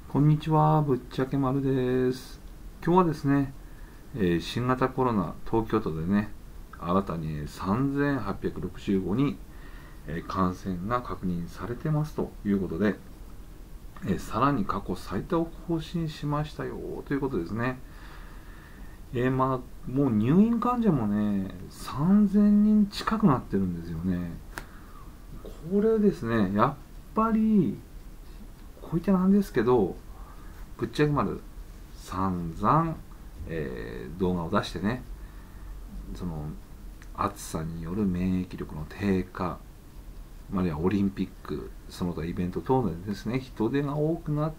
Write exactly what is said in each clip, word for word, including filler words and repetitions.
こんにちは、ぶっちゃけまるです。今日はですね、えー新型コロナ、東京都でね、新たにさんぜんはっぴゃくろくじゅうごにん、えー感染が確認されてますということで、えーさらに過去最多を更新しましたよということですね。えーまあ、もう入院患者もね、さんぜんにん近くなってるんですよね。これですね、やっぱり、こういったなんですけど、ぶっちゃけまる散々、えー動画を出してね、その暑さによる免疫力の低下、あるいはオリンピック、その他イベント等でですね、人手が多くなって、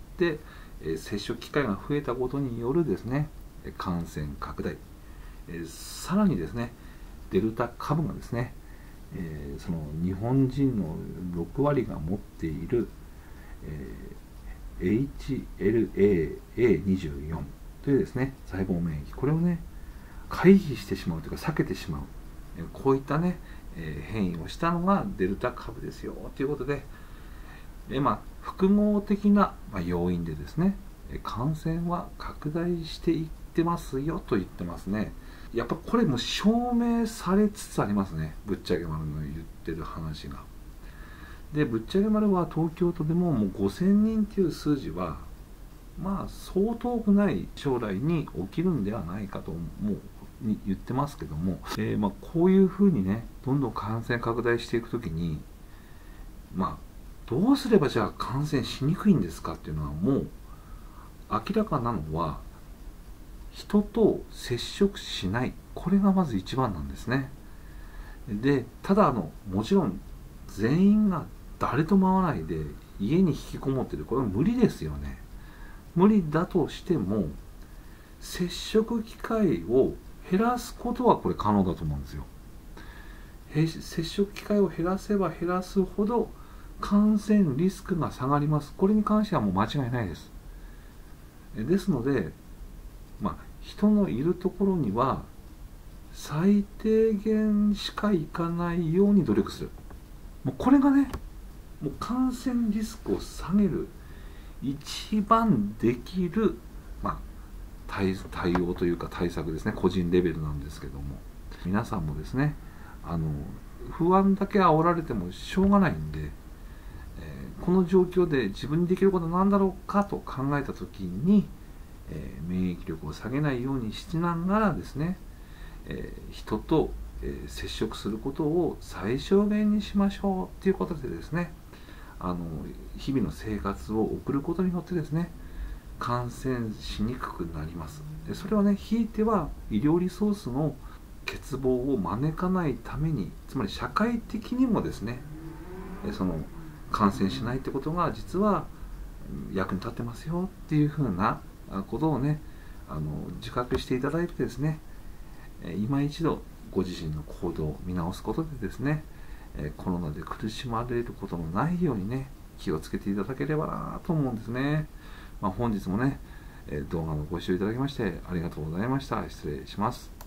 えー接触機会が増えたことによるですね、感染拡大、えーさらにですね、デルタ株がですね、えーその日本人のろくわりが持っている、えー エイチエルエーエーにじゅうよん というですね、細胞免疫、これをね、回避してしまうというか避けてしまう、こういったね、えー変異をしたのがデルタ株ですよということで、えまあ、複合的な、まあ、要因でですね、感染は拡大していってますよと言ってますね。やっぱこれも証明されつつありますね、ぶっちゃけ丸の言ってる話が。で、ぶっちゃけ丸は東京都でももうごせんにんという数字は、まあ、そう遠くない将来に起きるんではないかともうに言ってますけども、えーまあ、こういうふうにね、どんどん感染拡大していくときに、まあ、どうすればじゃあ感染しにくいんですかっていうのはもう明らかなのは、人と接触しない、これがまず一番なんですね。で、ただあのもちろん全員が誰とも会わないで家に引きこもってる、これは無理ですよね。無理だとしても接触機会を減らすことはこれ可能だと思うんですよ。接触機会を減らせば減らすほど感染リスクが下がります。これに関してはもう間違いないです。ですので、まあ、人のいるところには最低限しか行かないように努力する。もうこれがね、もう感染リスクを下げる一番できる、まあ、対, 対応というか対策ですね。個人レベルなんですけども、皆さんもですね、あの不安だけ煽られてもしょうがないんで、えーこの状況で自分にできることは何だろうかと考えた時に、えー免疫力を下げないようにしながらですね、えー人と、えー接触することを最小限にしましょうということでですね、あの日々の生活を送ることによってですね、感染しにくくなります。でそれはね、ひいては医療リソースの欠乏を招かないために、つまり社会的にもですね、その感染しないってことが実は役に立ってますよっていうふうなことをね、あの自覚していただいてですね、今一度ご自身の行動を見直すことでですね、コロナで苦しまれることのないようにね、気をつけていただければなと思うんですね。まあ、本日もね、動画のご視聴いただきましてありがとうございました。失礼します。